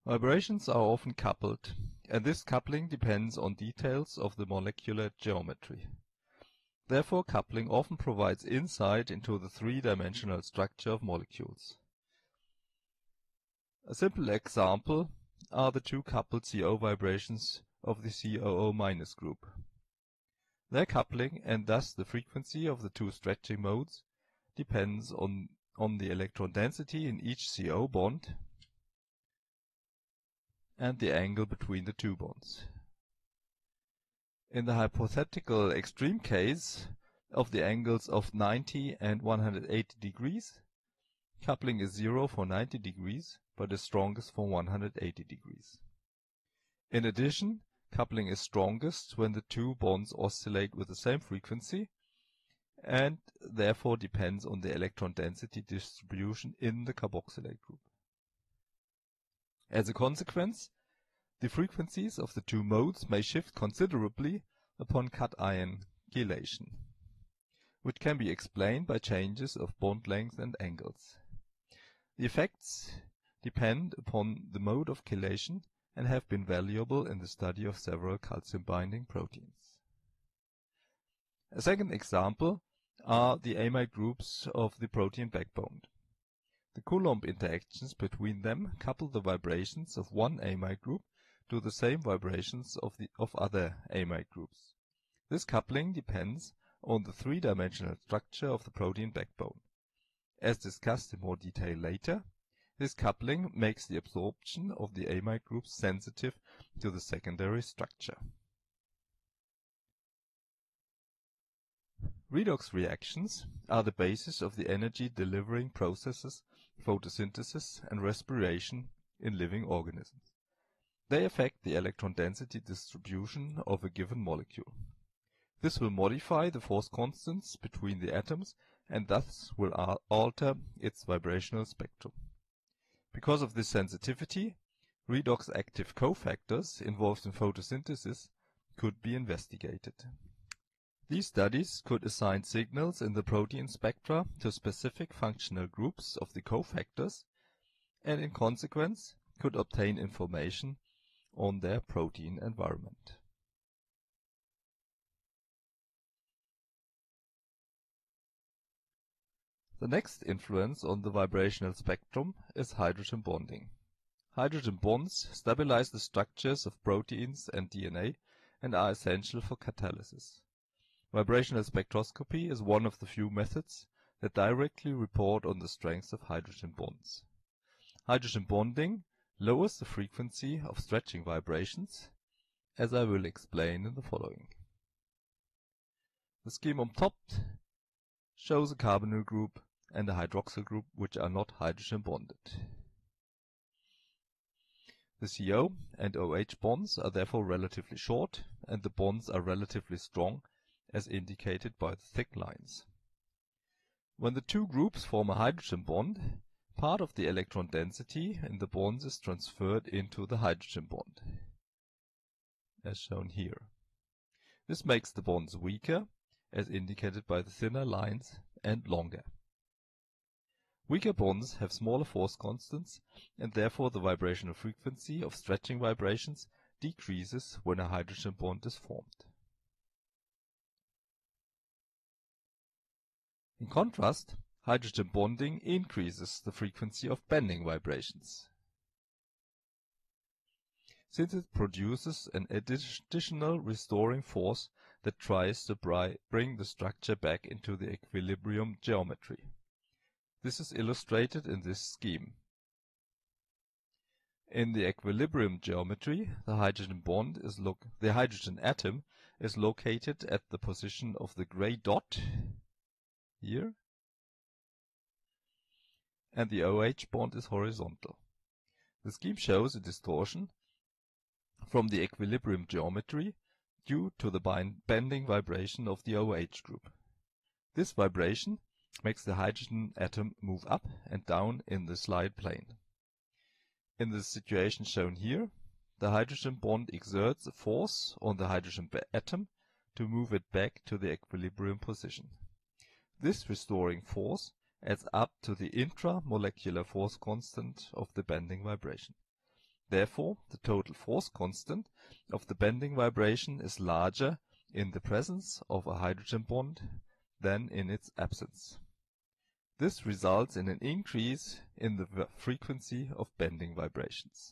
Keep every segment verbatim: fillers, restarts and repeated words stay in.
Vibrations are often coupled, and this coupling depends on details of the molecular geometry. Therefore, coupling often provides insight into the three-dimensional structure of molecules. A simple example are the two coupled C O vibrations of the C O O minus group. Their coupling, and thus the frequency of the two stretching modes, depends on, on the electron density in each C O bond and the angle between the two bonds. In the hypothetical extreme case of the angles of ninety and one hundred eighty degrees, coupling is zero for ninety degrees, but is strongest for one hundred eighty degrees. In addition, coupling is strongest when the two bonds oscillate with the same frequency, and therefore depends on the electron density distribution in the carboxylate group. As a consequence, the frequencies of the two modes may shift considerably upon cation chelation, which can be explained by changes of bond length and angles. The effects depend upon the mode of chelation and have been valuable in the study of several calcium-binding proteins. A second example are the amide groups of the protein backbone. The Coulomb interactions between them couple the vibrations of one amide group to the same vibrations of the of other amide groups. This coupling depends on the three-dimensional structure of the protein backbone. As discussed in more detail later, this coupling makes the absorption of the amide groups sensitive to the secondary structure. Redox reactions are the basis of the energy-delivering processes, photosynthesis and respiration in living organisms. They affect the electron density distribution of a given molecule. This will modify the force constants between the atoms and thus will alter its vibrational spectrum. Because of this sensitivity, redox active cofactors involved in photosynthesis could be investigated. These studies could assign signals in the protein spectra to specific functional groups of the cofactors and in consequence could obtain information on their protein environment. The next influence on the vibrational spectrum is hydrogen bonding. Hydrogen bonds stabilize the structures of proteins and D N A and are essential for catalysis. Vibrational spectroscopy is one of the few methods that directly report on the strength of hydrogen bonds. Hydrogen bonding lowers the frequency of stretching vibrations, as I will explain in the following. The scheme on top shows a carbonyl group and a hydroxyl group which are not hydrogen bonded. The C O and O H bonds are therefore relatively short, and the bonds are relatively strong, as indicated by the thick lines. When the two groups form a hydrogen bond, part of the electron density in the bonds is transferred into the hydrogen bond, as shown here. This makes the bonds weaker, as indicated by the thinner lines, and longer. Weaker bonds have smaller force constants, and therefore the vibrational frequency of stretching vibrations decreases when a hydrogen bond is formed. In contrast, hydrogen bonding increases the frequency of bending vibrations, since it produces an additional restoring force that tries to bring the structure back into the equilibrium geometry. This is illustrated in this scheme. In the equilibrium geometry, the hydrogen bond is lo the hydrogen atom is located at the position of the gray dot here, and the O H bond is horizontal. The scheme shows a distortion from the equilibrium geometry due to the bending vibration of the O H group. This vibration makes the hydrogen atom move up and down in the slide plane. In the situation shown here, the hydrogen bond exerts a force on the hydrogen atom to move it back to the equilibrium position. This restoring force adds up to the intramolecular force constant of the bending vibration. Therefore, the total force constant of the bending vibration is larger in the presence of a hydrogen bond than in its absence. This results in an increase in the frequency of bending vibrations.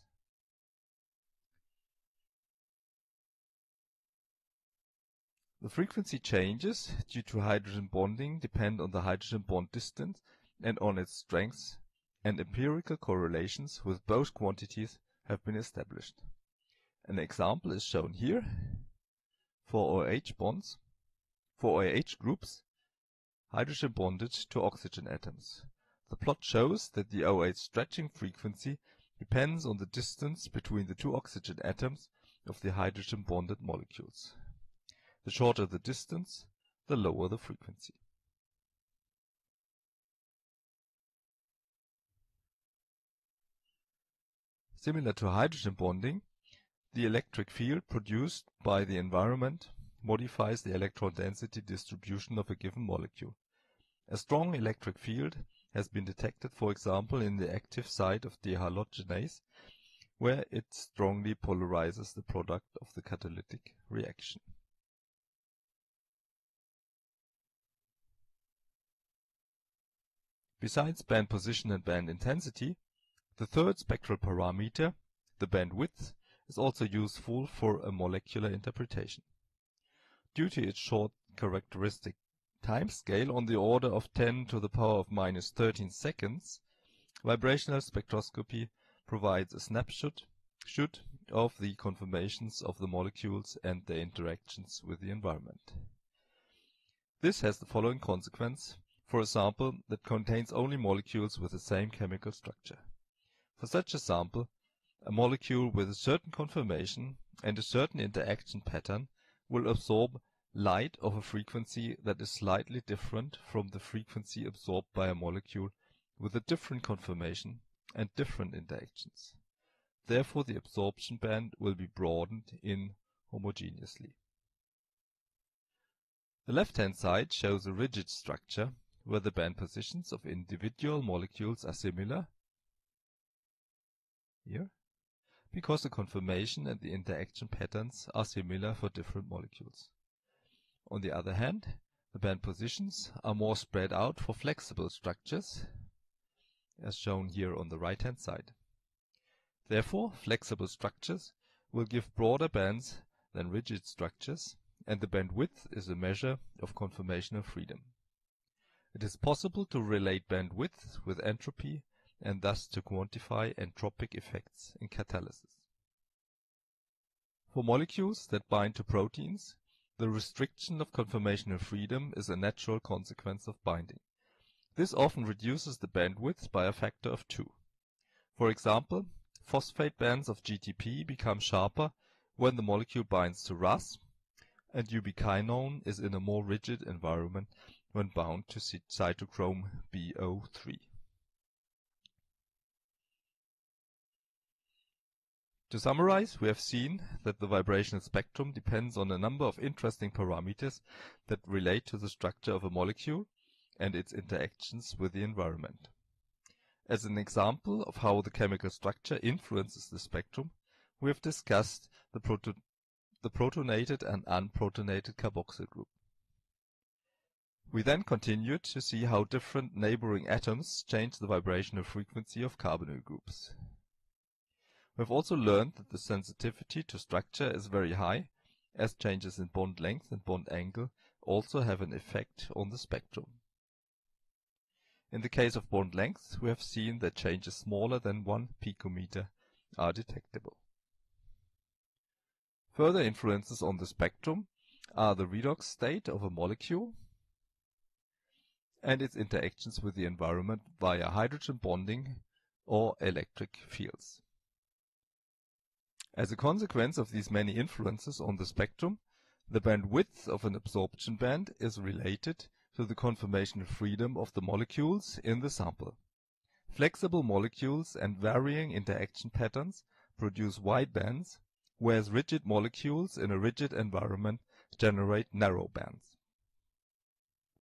The frequency changes due to hydrogen bonding depend on the hydrogen bond distance and on its strength, and empirical correlations with both quantities have been established. An example is shown here. For OH bonds, for OH groups, hydrogen bonded to oxygen atoms. The plot shows that the OH stretching frequency depends on the distance between the two oxygen atoms of the hydrogen bonded molecules. The shorter the distance, the lower the frequency. Similar to hydrogen bonding, the electric field produced by the environment modifies the electron density distribution of a given molecule. A strong electric field has been detected, for example, in the active site of dehalogenase, where it strongly polarizes the product of the catalytic reaction. Besides band position and band intensity, the third spectral parameter, the band width, is also useful for a molecular interpretation. Due to its short characteristic timescale on the order of ten to the power of minus thirteen seconds, vibrational spectroscopy provides a snapshot shoot of the conformations of the molecules and their interactions with the environment. This has the following consequence for a sample that contains only molecules with the same chemical structure. For such a sample, a molecule with a certain conformation and a certain interaction pattern will absorb light of a frequency that is slightly different from the frequency absorbed by a molecule with a different conformation and different interactions. Therefore, the absorption band will be broadened inhomogeneously. The left-hand side shows a rigid structure where the band positions of individual molecules are similar, here, because the conformation and the interaction patterns are similar for different molecules. On the other hand, the band positions are more spread out for flexible structures, as shown here on the right-hand side. Therefore, flexible structures will give broader bands than rigid structures, and the band width is a measure of conformational freedom. It is possible to relate band width with entropy and thus to quantify entropic effects in catalysis. For molecules that bind to proteins, the restriction of conformational freedom is a natural consequence of binding. This often reduces the bandwidth by a factor of two. For example, phosphate bands of G T P become sharper when the molecule binds to Ras, and ubiquinone is in a more rigid environment when bound to cytochrome B O three. To summarize, we have seen that the vibrational spectrum depends on a number of interesting parameters that relate to the structure of a molecule and its interactions with the environment. As an example of how the chemical structure influences the spectrum, we have discussed the, proto the protonated and unprotonated carboxyl group. We then continued to see how different neighboring atoms change the vibrational frequency of carbonyl groups. We have also learned that the sensitivity to structure is very high, as changes in bond length and bond angle also have an effect on the spectrum. In the case of bond length, we have seen that changes smaller than one picometer are detectable. Further influences on the spectrum are the redox state of a molecule and its interactions with the environment via hydrogen bonding or electric fields. As a consequence of these many influences on the spectrum, the band width of an absorption band is related to the conformational freedom of the molecules in the sample. Flexible molecules and varying interaction patterns produce wide bands, whereas rigid molecules in a rigid environment generate narrow bands.